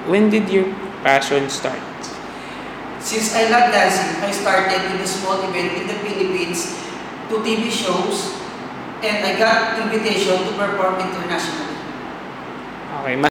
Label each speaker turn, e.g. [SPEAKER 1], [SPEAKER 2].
[SPEAKER 1] when did your passion start?
[SPEAKER 2] Since I love dancing, I started with a small event in the Philippines, 2 TV shows, and I got invitation to perform internationally.
[SPEAKER 1] Okay,